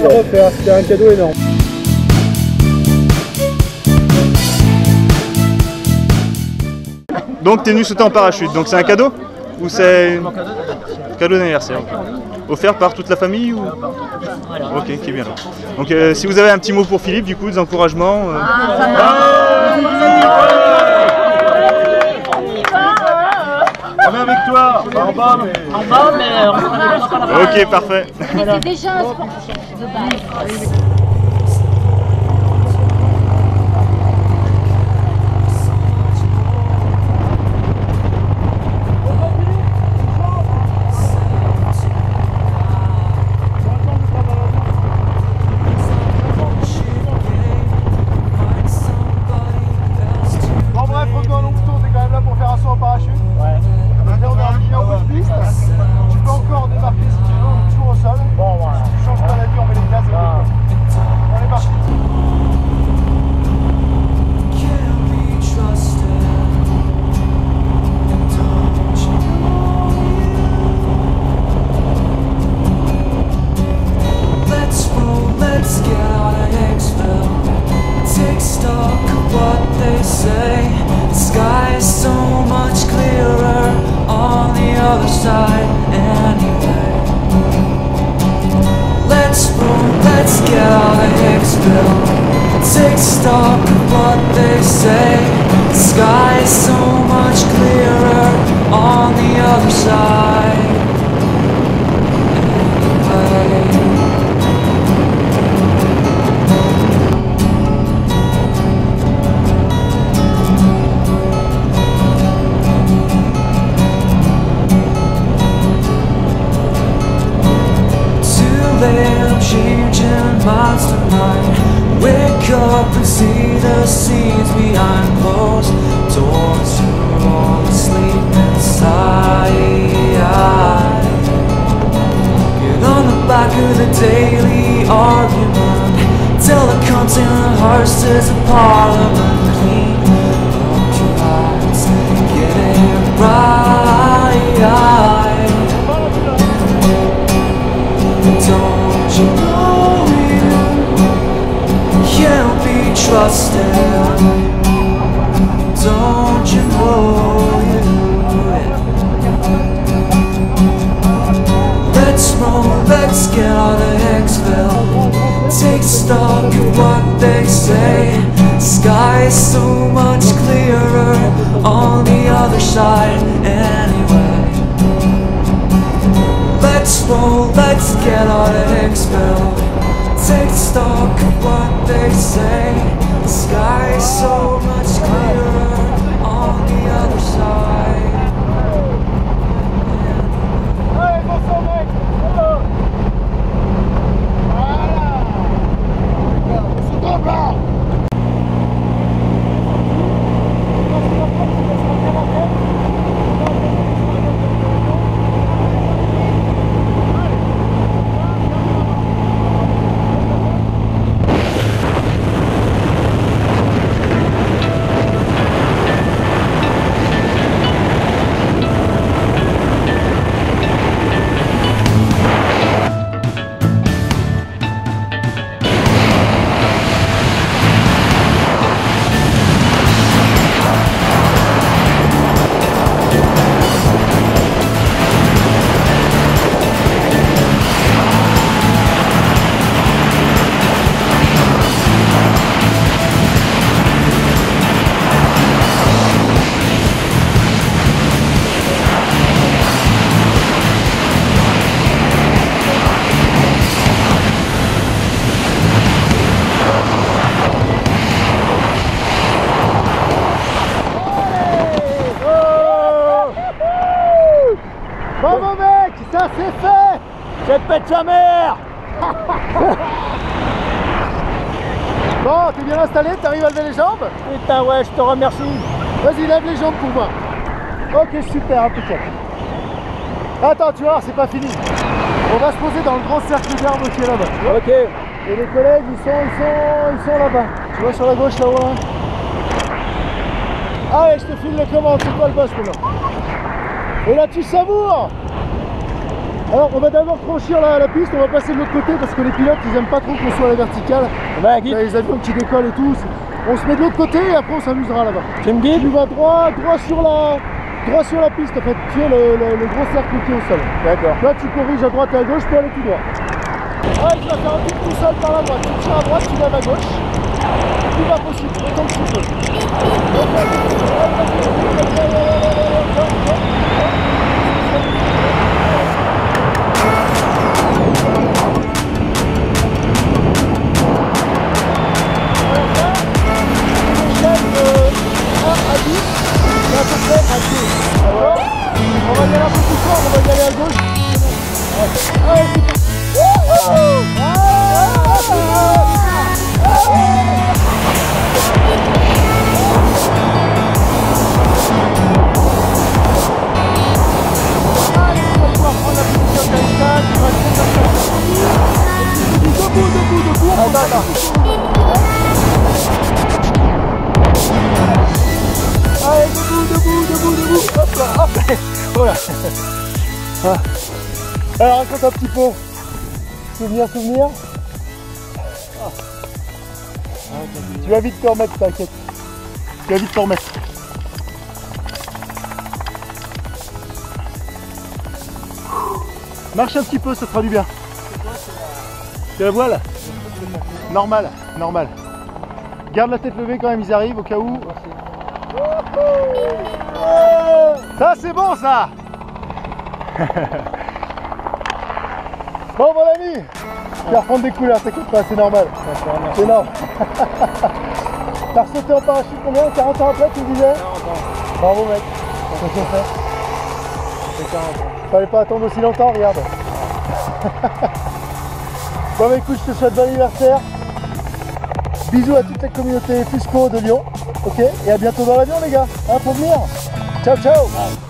le refaire, c'était un cadeau énorme. Donc tu es venu sauter en parachute, donc c'est un cadeau? Ou c'est un cadeau d'anniversaire? Offert par toute la famille ou... Ok, qui est bien là. Donc si vous avez un petit mot pour Philippe, du coup, des encouragements... On est avec toi, en bas mais... Ok, parfait. Mais c'est déjà un sportif de base. Take stock of what they say. The sky is so much clearer on the other side. Too late, I'm changing mastermind. Wake up and see the scenes behind closed doors. You're all asleep inside. Get on the back of the daily argument. Tell the content of horses of parliament. Clean up your eyes, get it right. Don't you know can't be trusted? Don't you know you? Let's roll, let's get out of Hicksville. Take stock of what they say. Sky's so much clearer on the other side anyway. Let's roll, let's get out of Hicksville. Take stock of what they say. The sky is so much clearer on the other side. Allez, attention mec. Voilà. C'est top là. Bravo mec, ça c'est fait. Je te pète sa mère. Bon, t'es bien installé, t'arrives à lever les jambes? Putain ouais, je te remercie. Vas-y, lève les jambes pour moi. Ok, super, impeccable. Attends, tu vois, c'est pas fini. On va se poser dans le grand cercle d'arbres qui est là-bas. Ok. Et les collègues, ils sont là-bas. Tu vois sur la gauche là-haut là. Allez, je te file les commandes, c'est toi le boss maintenant. Et là tu savoures. Alors on va d'abord franchir la piste, on va passer de l'autre côté parce que les pilotes ils aiment pas trop qu'on soit à la verticale. Bah, il y a les avions qui décollent et tout. On se met de l'autre côté et après on s'amusera là-bas. Tu me guides? Tu vas droit sur la piste en fait, tu es le gros cercle qui est au sol. D'accord. Là tu corriges à droite et à gauche pour aller tout droit. Ah, tu vas faire un truc tout seul par la droite. Tu tires à droite, tu lèves à gauche. Tout va possible, autant que tu peux. On va y aller un peu plus fort, on va y aller à gauche. Allez, debout. Hop là, hop. Voilà. Alors raconte un petit peu. Souvenir. Tu vas vite te remettre, t'inquiète. Tu vas vite te remettre. Marche un petit peu, ça te fera du bien. C'est la voile? Normal. Garde la tête levée quand même, ils arrivent au cas où. Ça c'est bon ça. Bon mon ami, tu vas reprendre des couleurs, t'inquiète pas, c'est normal. C'est normal. T'as sauté en parachute combien? 40 ans après tu me disais? 40 ans. Bravo mec, ça s'est fait. C'est 40 ans. Fallait pas attendre aussi longtemps, regarde. Bon bah écoute, je te souhaite bon anniversaire. Bisous à toute la communauté Fusco de Lyon. Ok, et à bientôt dans l'avion les gars, hein, pour venir. Ciao.